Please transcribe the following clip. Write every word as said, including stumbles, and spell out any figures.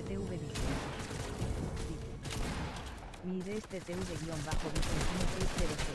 T V dice. Mi I D es T T V-Vicentino seiscientos.